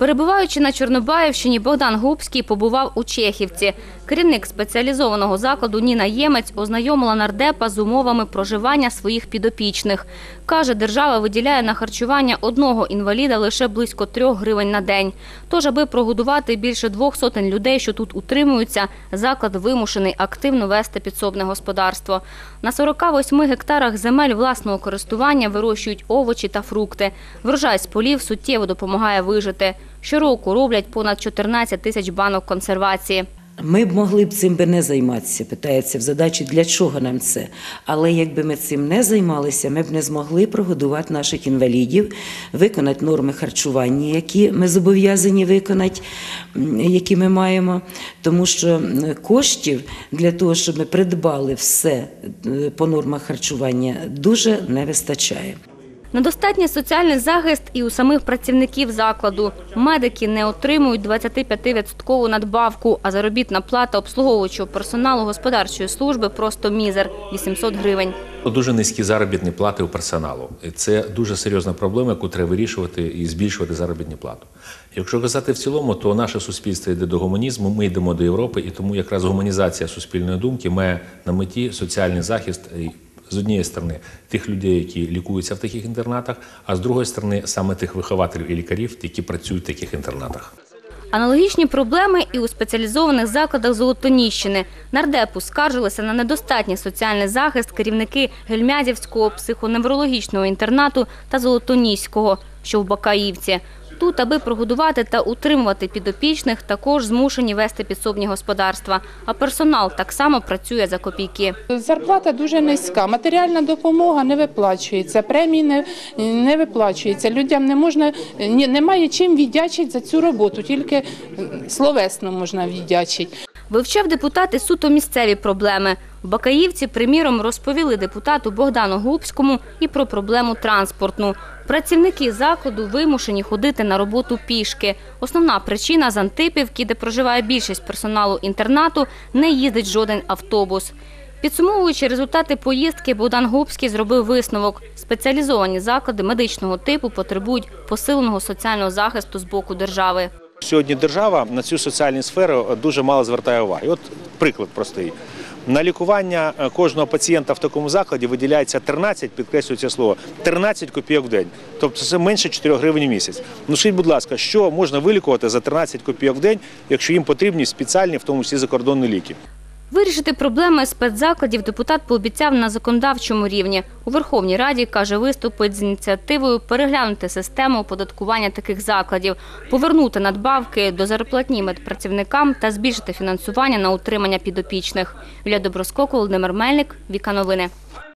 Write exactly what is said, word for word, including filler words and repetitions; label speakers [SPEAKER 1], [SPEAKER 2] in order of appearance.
[SPEAKER 1] Перебуваючи на Чорнобаївщині, Богдан Губський побував у Чехівці. Керівник спеціалізованого закладу Ніна Ємець ознайомила нардепа з умовами проживання своїх підопічних. Каже, держава виділяє на харчування одного інваліда лише близько трьох гривень на день. Тож, аби прогодувати більше двох сотень людей, що тут утримуються, заклад вимушений активно вести підсобне господарство. На сорока восьми гектарах земель власного користування вирощують овочі та фрукти. Врожай з полів суттєво допомагає вижити. Щороку роблять понад чотирнадцять тисяч банок консервації.
[SPEAKER 2] Ми б могли б цим би не займатися, питається в задачі, для чого нам це. Але якби ми цим не займалися, ми б не змогли прогодувати наших інвалідів, виконати норми харчування, які ми зобов'язані виконати, які ми маємо. Тому що коштів для того, щоб ми придбали все по нормах харчування, дуже не вистачає.
[SPEAKER 1] Недостатній соціальний захист і у самих працівників закладу. Медики не отримують двадцятип'ятивідсоткову надбавку, а заробітна плата обслуговуючого персоналу господарчої служби просто мізер – вісімсот гривень.
[SPEAKER 3] Дуже низькі заробітні плати у персоналу. Це дуже серйозна проблема, яку треба вирішувати і збільшувати заробітну плату. Якщо казати в цілому, то наше суспільство йде до гуманізму, ми йдемо до Європи, і тому якраз гуманізація суспільної думки має на меті соціальний захист з однієї сторони тих людей, які лікуються в таких інтернатах, а з другої сторони саме тих вихователів і лікарів, які працюють в таких інтернатах.
[SPEAKER 1] Аналогічні проблеми і у спеціалізованих закладах Золотоніщини. Нардепу скаржилися на недостатній соціальний захист керівники Гельмязівського психоневрологічного інтернату та Золотоніського, що в Бакаївці. Тут, аби прогодувати та утримувати підопічних, також змушені вести підсобні господарства. А персонал так само працює за копійки.
[SPEAKER 4] Зарплата дуже низька, матеріальна допомога не виплачується, премії не, не виплачуються. Людям не можна, немає чим віддячити за цю роботу, тільки словесно можна віддячити.
[SPEAKER 1] Вивчав депутати суто місцеві проблеми. В Бакаївці, приміром, розповіли депутату Богдану Губському і про проблему транспортну. Працівники закладу вимушені ходити на роботу пішки. Основна причина – з Антипівки, де проживає більшість персоналу інтернату, не їздить жоден автобус. Підсумовуючи результати поїздки, Богдан Губський зробив висновок. Спеціалізовані заклади медичного типу потребують посиленого соціального захисту з боку держави.
[SPEAKER 5] Сьогодні держава на цю соціальну сферу дуже мало звертає уваги. От приклад простий. На лікування кожного пацієнта в такому закладі виділяється тринадцять, підкреслюю це слово, тринадцять копійок в день. Тобто це менше чотирьох гривень в місяць. Ну скажіть, будь ласка, що можна вилікувати за тринадцять копійок в день, якщо їм потрібні спеціальні, в тому числі закордонні ліки?
[SPEAKER 1] Вирішити проблеми спецзакладів депутат пообіцяв на законодавчому рівні. У Верховній Раді, каже, виступить з ініціативою переглянути систему оподаткування таких закладів, повернути надбавки до зарплатні медпрацівникам та збільшити фінансування на утримання підопічних. Юлія Доброскок, Володимир Мельник, Віка Новини.